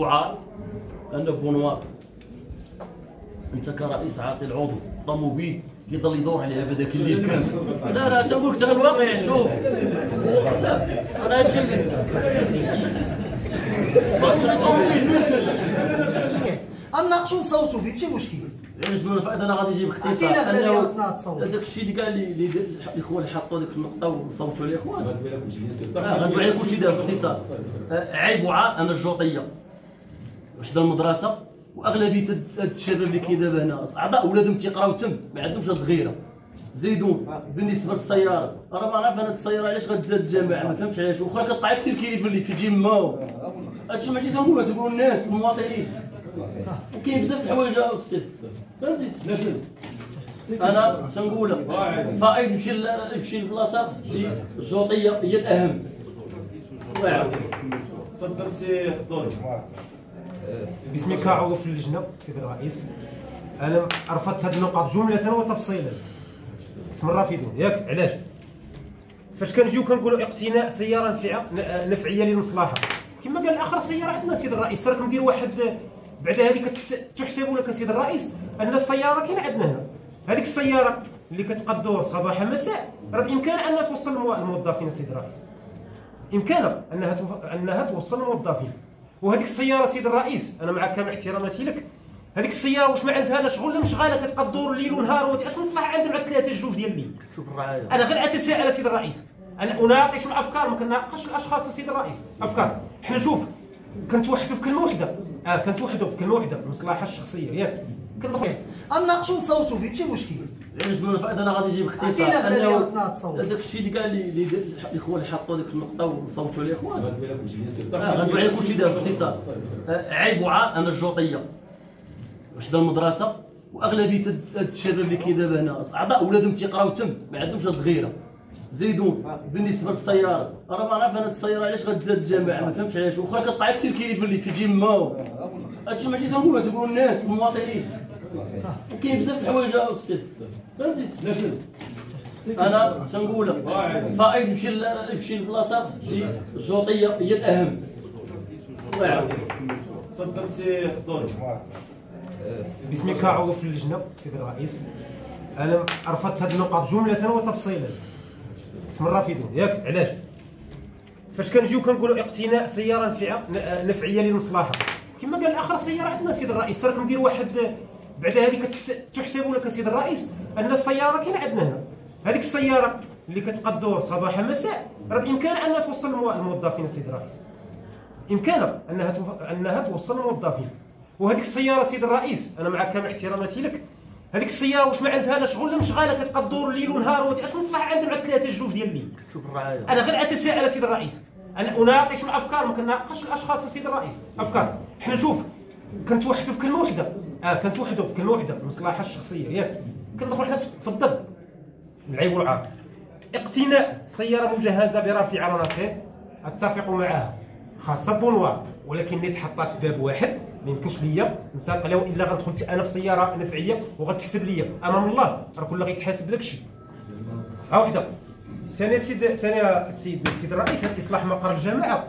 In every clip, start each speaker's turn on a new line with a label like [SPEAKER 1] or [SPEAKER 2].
[SPEAKER 1] وعار ان بونوار انت كرئيس عاقل عضو طوموبيل يضل يدور عليها بهذاك الليل كامل. لا تنقول لك الواقع. شوف لا انا هادشي
[SPEAKER 2] نناقشوا ونصوتوا فيه ماشي مشكل.
[SPEAKER 1] بالنسبه للفائده انا غادي نجيب اختصار هذاك الشيء اللي قال لي الاخوان اللي حطوا ديك النقطه وصوتوا عليه الاخوان غندوي على كلشي دار باختصار. عيب وعار ان الجوطيه وحده المدرسه واغلبيه هاد الشباب اللي كاين دابا هنا اعضاء ولادهم تيقراو تم ما عندهمش هاد الغيره. زيدون بالنسبه للسياره راه ما عرف انا السياره علاش غتزاد الجماعه ما فهمتش علاش واخا كتقطع تسير كيلي اللي كتجي ماو هادشي ماشي تنقولوا تقولوا الناس المواطنين وكاين بزاف د الحوايج السي فهمتي. انا تنقول لك فائد يمشي لبلاصه الجوطيه هي الاهم.
[SPEAKER 3] تفضل سي دوري.
[SPEAKER 4] باسمي كعضو في اللجنه سيدي الرئيس، انا رفضت هذه النقاط جمله وتفصيلا. اسم الرافدون ياك علاش؟ فاش كنجيو كنقولوا اقتناء سياره نفعيه للمصلحه كما قال الاخر السياره عندنا سيدي الرئيس. راك ندير واحد بعد هذه تحسب لك سيدي الرئيس ان السياره كاينه عندنا هنا. هذيك السياره اللي كتبقى تدور صباح مساء راه بامكان انها توصل الموظفين سيدي الرئيس، امكانها انها توصل الموظفين. وهذيك السياره سيدي الرئيس انا مع كامل احتراماتي لك، هذيك السياره واش ما عندها لا شغل لا مشغاله كتبقى تدور ليل ونهار ودي اش مصلحه عندها مع 3 جوج ديال الليل؟
[SPEAKER 1] شوف الرعايه
[SPEAKER 4] انا غير اتساءل سيدي الرئيس، انا اناقش الافكار ما كناقش الاشخاص سيدي الرئيس. افكار حنا شوف كنتوحدوا في كلمه وحده، كنتوحدوا في كلمه وحده المصلحه الشخصيه ياك كندخل
[SPEAKER 2] نناقشوا ونصوتوا فيه ماشي مشكل.
[SPEAKER 1] بالنسبه للفائده انا غادي نجيب اختصار هذاك الشيء اللي قال لي الاخوان اللي حطوا ديك النقطه وصوتوا عليه الاخوان غندوي على كلشي دار باختصار. عيب وعار ان الجوطيه وحده المدرسه واغلبيه هاد الشباب اللي كاين دابا هنا اعضاء ولادهم تيقراو تم ما عندهمش هاد الغيره. زيدون بالنسبه للسياره راه ما عرف انا السياره علاش غتزاد الجماعه ما فهمتش علاش واخا كتقطع تسير كيلي اللي كتجي ماو هادشي ماشي تنقولوا تقولوا الناس المواطنين وكاين بزاف د الحوايج السي فهمتي. انا تنقول لك فائد يمشي لبلاصه الجوطيه هي الاهم.
[SPEAKER 3] تفضل سي دوري.
[SPEAKER 4] باسمي كعضو في اللجنه سيدي الرئيس، انا رفضت هذه النقاط جمله وتفصيلا. اسم الرافدون ياك علاش؟ فاش كنجيو كنقولوا اقتناء سياره نفعيه للمصلحه كما قال الاخر السياره عندنا سيدي الرئيس. راك ندير واحد بعد هذه تحسب لك سيدي الرئيس ان السياره كاينه عندنا هنا. هذيك السياره اللي كتبقى تدور صباح مساء راه بامكان انها توصل الموظفين سيدي الرئيس، امكانها انها توصل الموظفين. وهذيك السياره سيدي الرئيس انا مع كامل احتراماتي لك، هذيك السياره واش ما عندها لا شغل لا مشغاله كتبقى تدور ليل ونهار ودي اش مصلحه عندها مع 3 جوج ديال الليل؟
[SPEAKER 1] شوف الرعايه
[SPEAKER 4] انا غير اتساءل سيدي الرئيس، انا اناقش الافكار ما كناقش الاشخاص سيدي الرئيس. افكار حنا شوف كنتوحدوا في كلمه وحده، كنتوحدوا في كلمه وحده المصلحه الشخصيه ياك كندخلوا حنا في الضد العيب والعار. اقتناء سياره مجهزه برافع عناصر اتفق معها خاصه بونوار، ولكن اللي تحطات في باب واحد ما يمكنش ليا نساق لها الا غندخل انا في سياره نفعيه وغتحسب ليا امام الله راه كل غيتحاسب بداك الشيء. ها وحده ثانيه السيد الرئيس، هذا اصلاح مقر الجماعه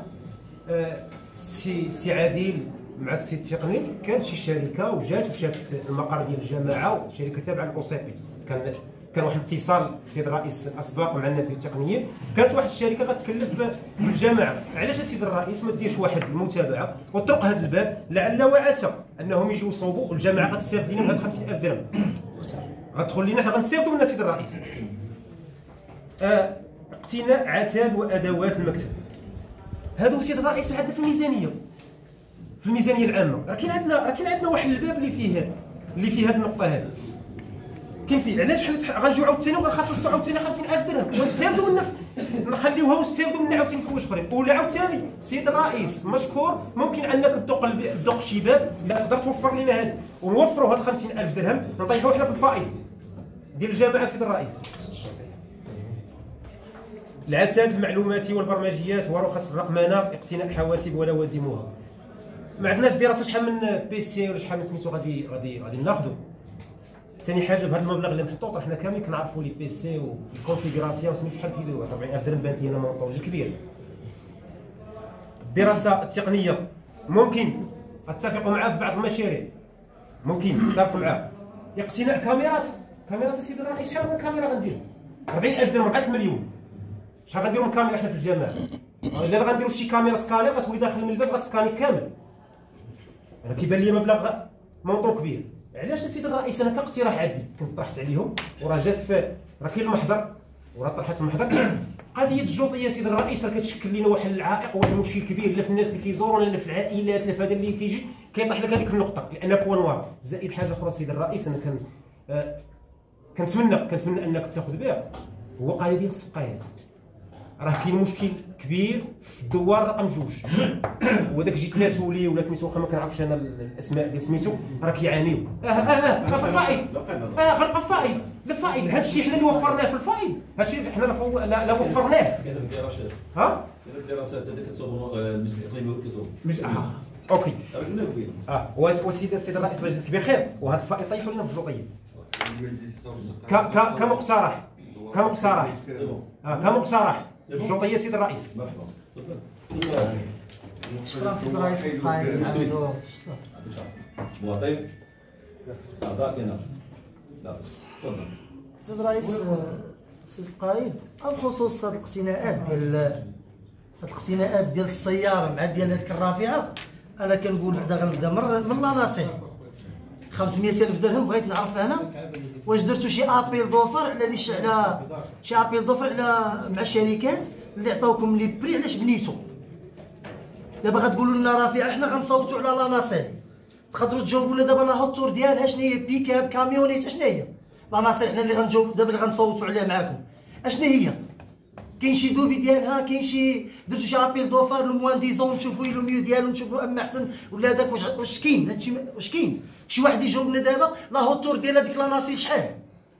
[SPEAKER 4] سي عادل مع السي التقني كانت شي شركه وجات وشافت المقر ديال الجماعه، شركه تابعه للاوسيبي. كان واحد الاتصال السيد الرئيس الاسبق مع الناس التقنيين، كانت واحد الشركه غتكلف بالجماعه. علاش السيد الرئيس ما ديرش واحد المتابعه وطرق هذا الباب لعل وعسى انهم يجيو يصوبوا والجماعه غتستافد لنا بهاد 50000 درهم غتدخل لنا حنا غنستافدوا من السيد الرئيس. اقتناء عتاد وادوات المكتب هادو السيد الرئيس عندنا في الميزانيه العامه راه كاين عندنا واحد الباب اللي فيه هاد النقطه هذه كاين فيه. علاش حنا غنجيو عاوتاني وغنخصصوا عاوتاني 50000 درهم ونستافدوا منها نخليوها ونستافدوا منها عاوتاني في حوايج اخرين؟ ولا عاوتاني السيد الرئيس مشكور ممكن انك تدق شي باب لا تقدر توفر لنا هذا ونوفروا هاد 50000 درهم نطيحوا حنا في الفائض ديال الجامعه السيد الرئيس. العتاد المعلوماتي والبرمجيات ورخص الرقمنه اقتناء حواسب ولوازمها. ما عندناش دراسه شحال من بي سي ولا شحال من سميتو غادي ناخذوا. ثاني حاجه بهذا المبلغ اللي محطوط راه حنا كاملين كنعرفوا لي بي سي والكونفيغوراسيون سميتو شحال كيديروا 40000 درهم بانت لينا مونطون اللي كبير. الدراسه التقنيه ممكن اتفقوا معاه في بعض المشاريع، ممكن نتفقوا معاه. اقتناء كاميرات السيد الرئيس، شحال من كاميرا غنديروا؟ 40,000 درهم، 4 مليون. شحال غنديروا من كاميرا حنا في الجامعه؟ الا غنديروا شي كاميرا سكانير غتولي داخل من الباب غتسكاني كامل. انا كيبان لي مبلغ مونطون كبير. علاش السيد الرئيس انا كاقتراح عندي كنت طرحت عليهم وراه جات في راه كاين المحضر وراه طرحت في المحضر. قضيه الجوطيه سيد الرئيس راه كتشكل لنا واحد العائق وواحد المشكل كبير، لا في الناس اللي كيزورونا لا في العائلات لا في هذا اللي كيجي كيطيح لك هذيك النقطه، لان بوان نوار. زائد حاجه اخرى سيد الرئيس، انا كنتمنى انك تاخذ بها، هو قضيه ديال السقايات. راه كاين مشكل كبير في الدوار رقم 2 وداك جيت ناتولي ولا سميتو واخا ما كنعرفش انا الاسماء ديال سميتو، راه كيعانيو. غنبقى فائض. لا فائض، هذا الشيء حنا اللي وفرناه في الفائض، هذا الشيء حنا لا وفرناه.
[SPEAKER 3] كاين الدراسات الدراسات هذيك كتصوبوا المجلس الاقليمي كيصوب
[SPEAKER 4] اوكي.
[SPEAKER 3] راك
[SPEAKER 4] السيد الرئيس الله يجزيك بخير، وهذا الفائض طيحوا لنا في الجوطيه كمقترح الجوطيه سيد الرئيس.
[SPEAKER 3] مرحبا
[SPEAKER 2] شكرا سيد الرئيس. القائد عبدو
[SPEAKER 3] مواطن كاينه. لا تفضل
[SPEAKER 2] سيد الرئيس. سيد القائد، بخصوص هاد الاقتناءات ديال السياره مع ديال هذيك الرافعه، انا كنقول بعدا غنبدا من لا ناصير. 500,000 درهم بغيت نعرف انا واش درتو شي ابيل دوفر على شي ابيل دوفر على مع الشركات اللي عطاوكم لي بري علاش بنيتو. دابا غتقولوا لنا رافعه حنا غنصوتوا على لا ناصير، تقدروا تجاوبوا لنا دابا لا هوتور ديالها شنو هي؟ بيكاب، كاميونيت، اشنا هي لا ناصير؟ حنا اللي غنجاوب دابا اللي غنصوتوا عليها معاكم اشنا هي؟ كاين شي دوفي ديالها؟ كاين شي درتو شي ابيل دوفر لو موان ديزون نشوفوا لو ميو ديالو نشوفوا اما احسن ولا هذاك؟ واش كاين هادشي؟ واش كاين شي واحد يجاوبنا دابا لا هوتور ديال هذيك لا ناصير شحال؟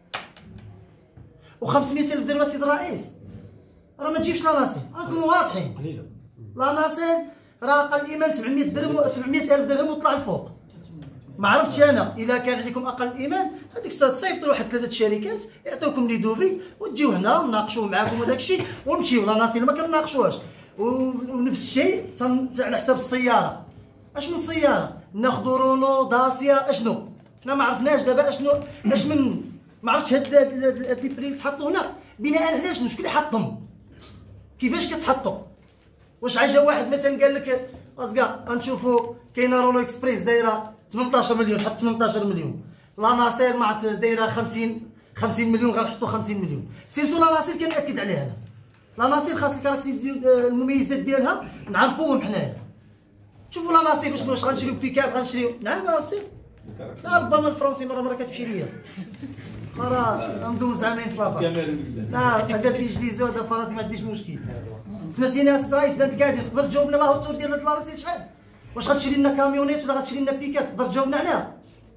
[SPEAKER 2] و500,000 درهم السيد الرئيس راه ما تجيبش لا ناصير، غنكونوا واضحين.
[SPEAKER 4] قليله
[SPEAKER 2] لا ناصير راه اقل ايمان 700 درهم 700,000 درهم وطلع الفوق. ما عرفتش انا الا كان عليكم اقل ايمان هذيك الساعه تصيفطوا واحد 3 شركات يعطيوكم لي دوفي وتجيو هنا ونناقشوا معاكم وداك الشيء ونمشيو. لا ناصير ما كنناقشوهاش. ونفس الشيء على حساب السياره. اش من سياره ناخذوا؟ رونو، داسيا، اشنو؟ حنا ما عرفناش دابا اشنو اش من ما عرفتش هاد لي بري اللي تحطوا هنا بناء على شنو؟ شكون اللي حطهم؟ كيفاش كتحطوا؟ واش عجا واحد مثلا قال لك اصكا غنشوفوا كاينه رونو اكسبريس دايره 18 مليون، حط 18 مليون. لا ناصير ما عرفت دايره 50 مليون، غنحطوا 50 مليون. سيرتو لا ناصير كنأكد عليها انا. لا ناصير خاص الكاركتيرستيك المميزات ديالها نعرفوهم حنايا. شوفوا لا ناصير واش غنشريو بيكاب غنشريو. نعم ناصير. لا ربما الفرنسي مره كتمشي ليا خلاص ندوز عامين في لافا. لا هذا بالانجليزي وهذا بالفرنسي ما عنديش مشكل. سمعتيني يا سيد الرئيس بنت قادر تقدر تجاوبنا لا هوتور ديال هاد لا ناصير شحال؟ واش غتشري لنا كاميونيت ولا غتشري لنا بيكات؟ تقدر تجاوبنا عليها؟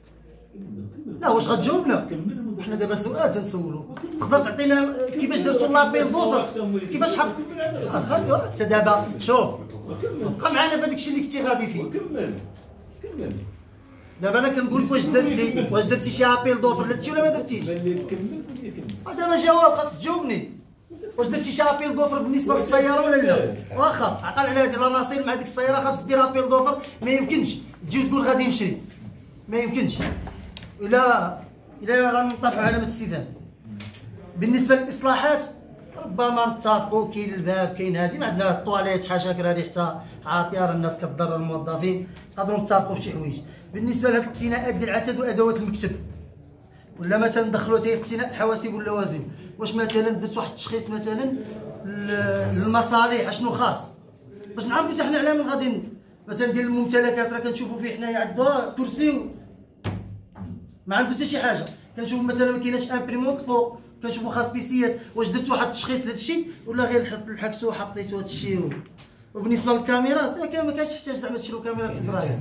[SPEAKER 2] لا واش غتجاوبنا؟ حنا دابا سؤال تنسولو. تقدر تعطينا كيفاش درتو لابيل دوفر؟ كيفاش حط؟ انت دابا شوف بقى معنا في هذاك الشيء اللي كنتي غادي فيه.
[SPEAKER 3] كمل
[SPEAKER 2] دابا انا كنقول لك واش درتي شي ابيل دوفر درتي ولا ما درتيش؟ دابا جواب خاصك تجاوبني. واش درتي شي ابيل دوفر بالنسبه للسياره ولا لا؟ واخا عقل على هذه لا ناصير مع ديك السياره خاصك دير ابيل دوفر. ما يمكنش تجي تقول غادي نشري، ما يمكنش. الا غنطرحوا علامه استفهام. بالنسبه للاصلاحات ربما نتفقوا، كاين الباب كاين هذه، ما عندنا الطواليت حاشاك راه ريحتها عاطيه، راه الناس كتضرر الموظفين، نقدروا نتفقوا في شي حوايج. بالنسبه لهاد الاقتناءات ديال العتاد وادوات المكتب ولا مثلا ندخلوا حتى في اقتناء الحواسيب واللوازم، واش مثلا درت واحد التشخيص مثلا للمصالح اشنو خاص باش نعرفوا حتى حنا على من غادي مثلا ديال الممتلكات. راه كنشوفوا فيه حنايا عندها كرسي ما عنده حتى شي حاجه، كنشوفوا مثلا ما كايناش امبريمونط فوق، كنشوفوا خاص بيسيات. واش درت واحد التشخيص لهذا الشيء ولا غير لحقتو وحطيتو هذا الشيء؟ وبالنسبه للكاميرات ما كانش تحتاج زعما تشريو كاميرات سيد الرئيس.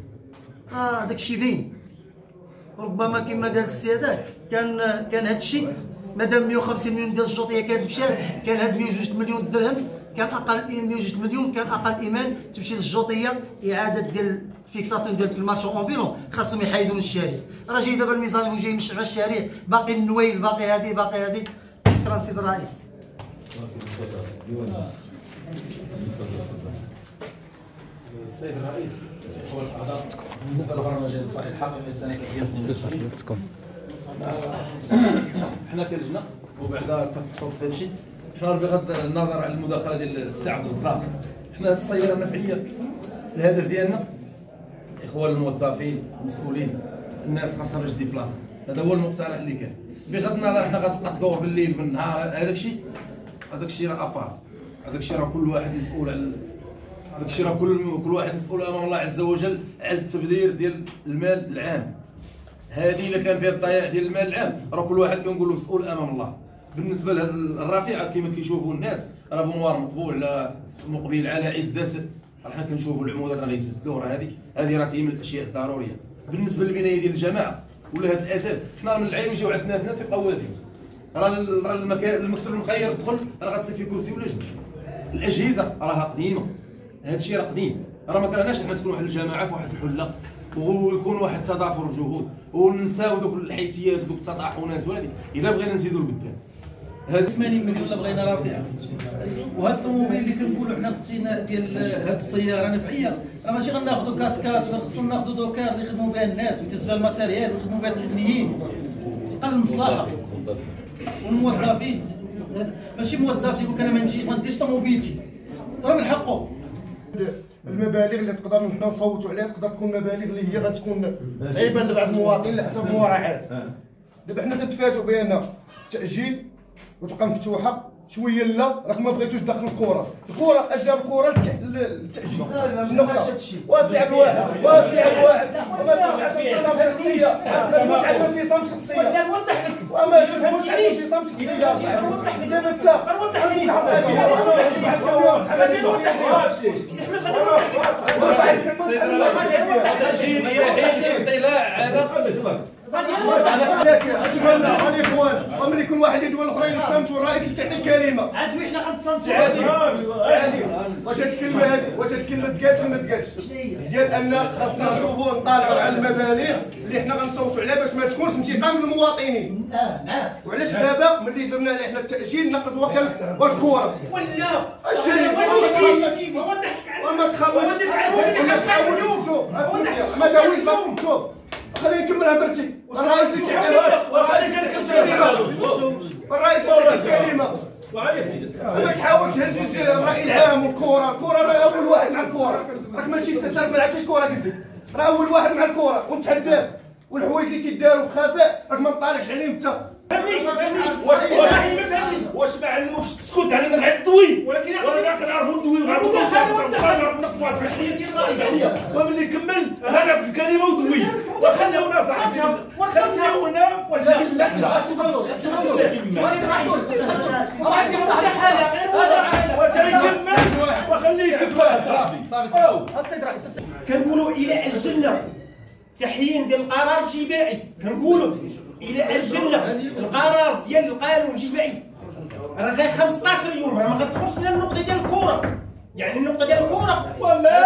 [SPEAKER 2] داك الشيء باين. ربما كما قال السي هذاك كان هذا الشيء مادام 150 مليون ديال الجوطيه كانت مشات، كان هاد 102 مليون درهم كان اقل 102 مليون كان اقل ايمان تمشي للجوطيه اعاده ديال فيكساسيون ديال المارشون امبيلون. خاصهم يحيدوا من الشارع. راه جاي دابا الميزان وجاي يمشي على الشارع، باقي النويل باقي هذه. شكرا سيد الرئيس.
[SPEAKER 3] السيد الرئيس هو الاعضاء بالنسبه للبرنامج الحقيقي السنه تحياتكم. حنا كلجنه وبعد التفحص في هذا الشيء، حنا بغض النظر على المداخله ديال السي عبد الرزاق، حنا هذه السياره نفعيه. الهدف ديالنا اخوان الموظفين المسؤولين الناس خاصها باش ديبلاصا، هذا هو المقترح اللي كان. بغض النظر حنا غتبقى تدور بالليل بالنهار، هذاك الشيء راه ابار، هذاك الشيء راه كل واحد مسؤول على هذاك الشيء، راه كل واحد مسؤول امام الله عز وجل على التبذير ديال المال العام. هذه الا كان فيها الضياع ديال المال العام راه كل واحد كنقولوا مسؤول امام الله. بالنسبه للرافعه كما كيشوفوا الناس راه بنوار مقبل على عده، راه حنا كنشوفوا العمودات راه غيتبدلوا، راه هذه راه هي من الاشياء الضروريه. بالنسبه للبنايه ديال الجماعه ولا هذا الاساس، حنا من العين يجيو عندنا الناس يبقاو واقفين، راه المكان المكتب المخير تدخل راه غتصير فيه كرسي ولا جوج. الاجهزه راها قديمه، هذا الشيء راه قديم، راه ما كرهناش حنا تكون واحد الجماعه في واحد الحله ويكون واحد تضافر جهود وننساو دوك الحيتيات ودوك التطاحنات وهذه. الا بغينا نزيدوا لقدام
[SPEAKER 2] هاد 80 مليون لا بغينا رافعه، وهاد الطوموبيل اللي كنقولوا حنا قصينا ديال هاد السياره نفعيه، راه ماشي غناخذوا كات وخصنا ناخذوا دوكار اللي يخدموا بها الناس ويتسبى الماتيريال ويخدموا بها التقنيين، تبقى المصلحه والموظفين. ماشي موظف يقول لك انا ما نمشيش ما نديرش طوموبيلتي، راه من حقه.
[SPEAKER 5] المبالغ اللي تقدر نحن نصوتوا عليها تقدر تكون مبالغ اللي هي غتكون صعيبه لبعض المواطنين على حسب المراعاه. دابا حنا تنتفاجئوا بان تاجيل وتبقى مفتوحه شويه، لا راك ما بغيتوش تدخل الكره اجل الكره للتاجيل. شنو واسع بواحد وما تعرف شخصيه، تسمع على انفصام شخصيه وما فهمتينيش انفصام شخصيه. دابا انت ومن يكون واحد يدوي الاخرين يتصنتوا الرئيس اللي تعطي الكلمه
[SPEAKER 2] عاد حنا غنتصنتوا
[SPEAKER 5] عادي. واش هاد الكلمه هذه واش هاد الكلمه تقالت ولا ما تقالتش؟ ديال ان خاصنا نشوفوا نطالعوا على المبالغ اللي حنا غنصوتوا عليها باش ما تكونش انتقام للمواطنين. وعلاش دابا ملي درنا حنا التاجيل نقص وكاله والكره ولا اجي وما تخلصش ما داويش شوف خليني نكمل هضرتي. الرئيس الكلمه ما تحاولش تهزز الراي العام والكره. الكره راه اول واحد مع الكره، راك ماشي انت ما لعبتيش كره قدك، راه اول واحد مع الكره ونتحداه. والحوايج اللي تيداروا في خفاء راك ما مطالعش عليهم انت.
[SPEAKER 6] فهمنيش واش ما علموكش تسكت على مع الدوي، ولكن رانا كنعرفوا ندويو نعرفوا نقصوا في الحياه الرئيسيه. وملي كمل هذا في الكلمه ودوي وخلونا صاحبي خلونا وخليه يكمل صافي.
[SPEAKER 2] السيد رئيس
[SPEAKER 6] كنقولوا الى اجلنا تحيين ديال القرار الجماعي، كنقولوا الى اجلنا القرار ديال القانون الجماعي راه غير 15 يوم، راه ما غتدخلش لنا النقطه ديال الكره. يعني النقطه ديال الكره وما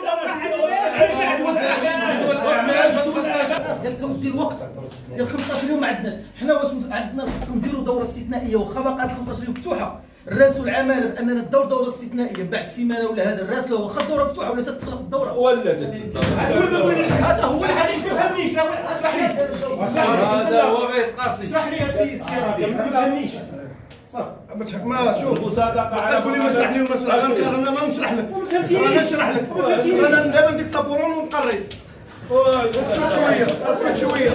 [SPEAKER 2] ديال الوقت ديال 15 يوم ما عندناش. حنا واش عندنا الحق نديروا دوره استثنائيه واخا باقات 15 يوم مفتوحه، نراسلوا العماله باننا نديروا دوره استثنائيه بعد سيمانه ولا هذا نراسلوا واخا الدوره مفتوحه ولا تتغلق الدوره
[SPEAKER 3] ولا تتسد.
[SPEAKER 2] هذا هو الحديث. ما فهمنيش اشرح لي
[SPEAKER 3] هذا هو بيت قاسي.
[SPEAKER 2] اشرح لي السي راضي ما فهمنيش
[SPEAKER 5] صافي. ما شوف
[SPEAKER 6] المسابقه
[SPEAKER 5] تقول لي ما تشرح لي انا ما نشرح لك، انا نشرح لك. انا دابا نديك صابورون ونقري. اسكت شويه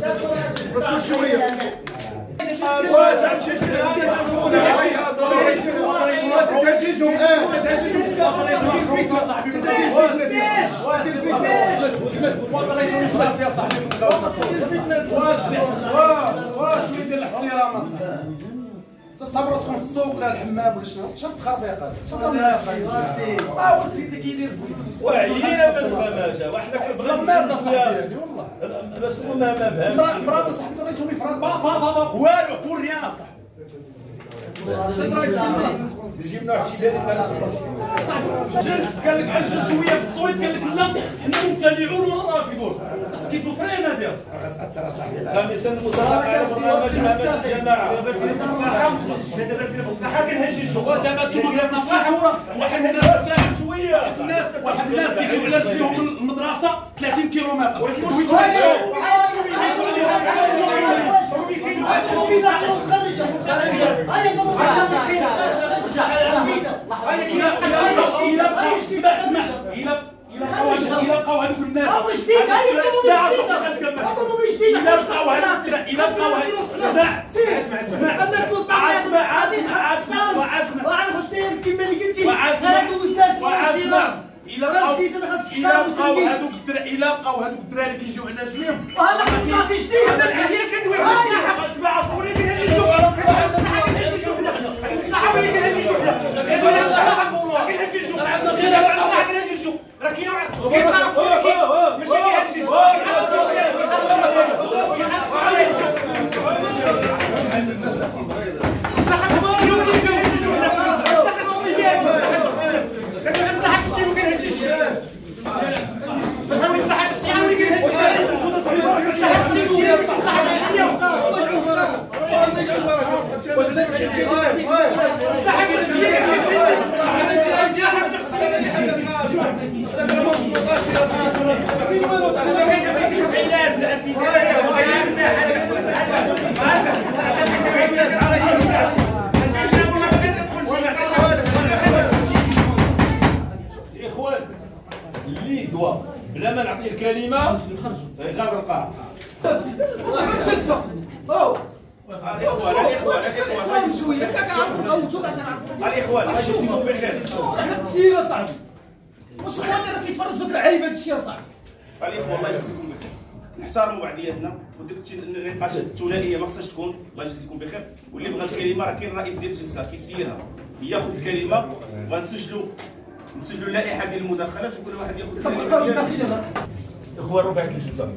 [SPEAKER 7] شويه ديال الاحترام تصبروا تكون في السوق ولا الحمام ولا شنو شنو التخربيقات هو السيد اللي كيدير
[SPEAKER 6] وعينا بالغماشه وحنا
[SPEAKER 7] كنبغيو صاحبي والله
[SPEAKER 6] بس ما فهمتش
[SPEAKER 7] مرات صاحبي ريتهم يفرض بابا والو بور ريان صاحبي
[SPEAKER 6] جبنا واحد الشيء قال لك عجل شويه في التصويت، قال لك لا حنا مبتدعون ولا رافضون. سكيزوفرينا ديال
[SPEAKER 7] غتاثر اصاحبي.
[SPEAKER 6] خامسا المسابقه على برنامج امام الجماعه. دابا كنهججوا ودابا انتم قلنا محاوره واحد فاهم شويه
[SPEAKER 7] واحد الناس كيجيو على رجليهم من المدرسه 30 كيلومتر ولكن إلا بقاو هذوك الناس إلا بقاو هذوك الدراري كيجيو على رجليهم
[SPEAKER 2] هذا كلاس جديد
[SPEAKER 7] هذا علاش كندوي اسمع اصبري كنجي نشوف اخوان اللي دوا بلا ما نعطيه الكلمه غادر القاعه
[SPEAKER 3] الاخوان اجي سيبوا بخير
[SPEAKER 2] انا كثير اصاحبي واش اخواننا راه كيتفرج فيك العيب هذا الشيء اصاحبي
[SPEAKER 3] الاخوان الله يجزيكم بخير نحترموا بعضياتنا وديك النقاشات الثنائيه ما خصهاش تكون الله يجزيكم بخير واللي بغى الكلمه راه كاين الرئيس ديال الجلسه كيسيرها ياخذ الكلمه وغنسجلوا اللائحه ديال المداخلات وكل واحد ياخذ الكلمه.
[SPEAKER 7] اخوان ربعت الجلسه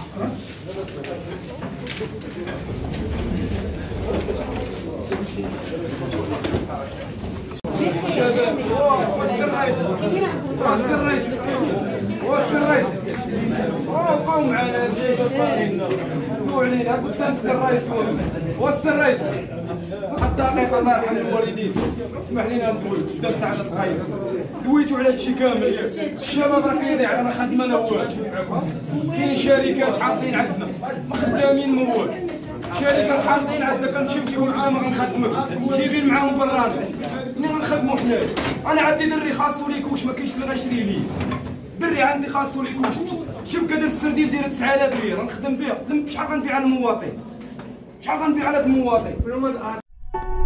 [SPEAKER 8] بقاو معنا الجيش طالبنا قولوا علينا قدام السي الرئيس والسي الرئيس الدقيقه الله يرحم الوالدين اسمح لينا نقول قدام سعاده القايد دويتوا على هادشي كامل ياك الشباب راه كاينين على خدمه نوال كاين شركات حاطين عندنا خدامين موال شركات حاطين عندنا كنمشيو تيقول لك ما غنخدمكش جايبين معاهم برانا منين غنخدموا حنايا انا عندي دري خاصو ليكوش ما كاينش اللي غيشري لي دري عندي خاصو ليكوش شبكه ديال السردين دايره 9000 ليره نخدم بها شحال غنبيع على المواطن شحال غنبيع على هاد المواطن